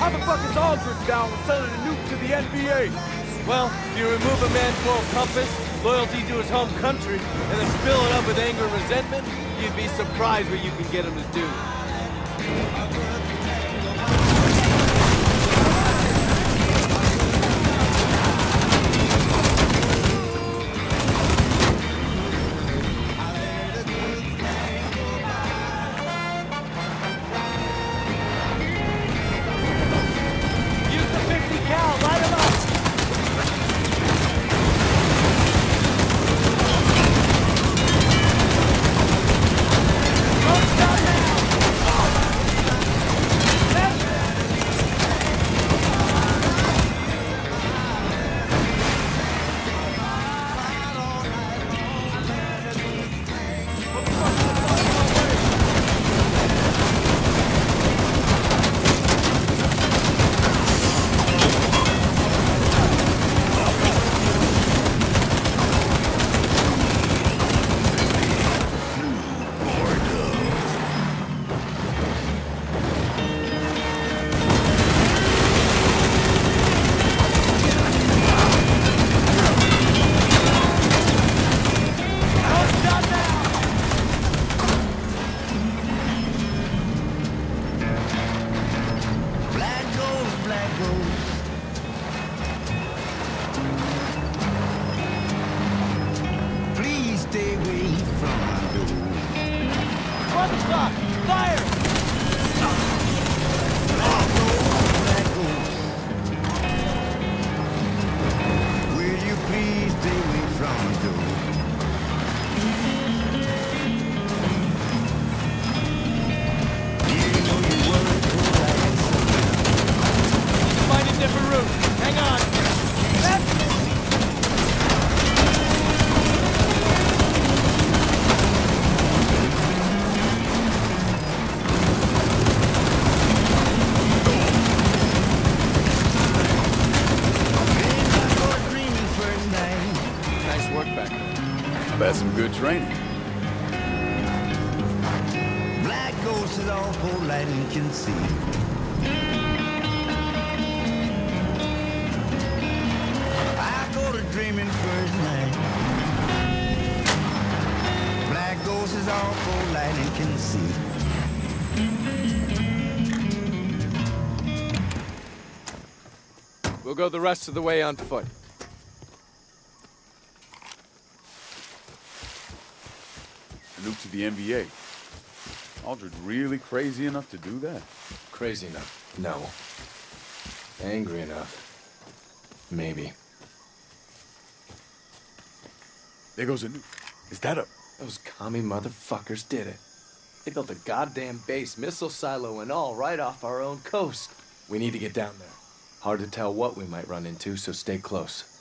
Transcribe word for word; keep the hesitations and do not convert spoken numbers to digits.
How the fuck is Aldridge down with sending a nuke to the N B A? Well, if you remove a man's moral compass, loyalty to his home country, and then fill it up with anger and resentment, you'd be surprised what you can get him to do. That's some good training. Black ghost is awful light and can see. I go to dreaming first night. Black ghost is awful light and can see. We'll go the rest of the way on foot. Nuke to the N B A. Aldridge really crazy enough to do that? Crazy enough? No. Angry enough? Maybe. There goes a nuke. Is that a... Those commie motherfuckers did it. They built a goddamn base, missile silo and all, right off our own coast. We need to get down there. Hard to tell what we might run into, so stay close.